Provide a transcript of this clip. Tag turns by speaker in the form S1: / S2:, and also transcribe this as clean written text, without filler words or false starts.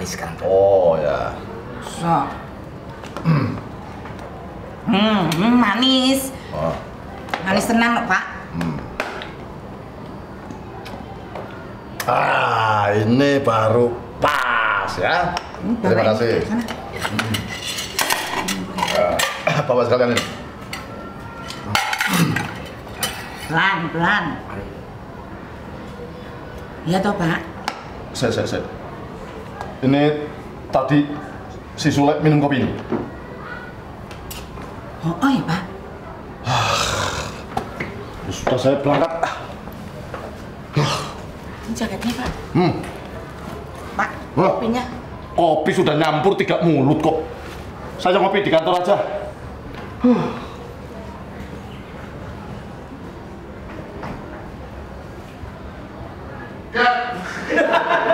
S1: manis sekarang.
S2: Oh ya.
S1: So. Manis.
S2: Oh.
S1: Manis tenang loh, Pak.
S2: Ini baru pas ya. Terima kasih. Bapak sekalian ini.
S1: Pelan. Iya toh, Pak.
S2: Saya. Ini tadi si Sule minum kopi ini.
S1: Oh ya, Pak.
S2: Sudah saya berangkat.
S1: Ini jaketnya, Pak. Pak,
S2: Hah?
S1: kopinya.
S2: Kopi sudah nyampur 3 mulut kok. Saya ngopi di kantor aja. Ya.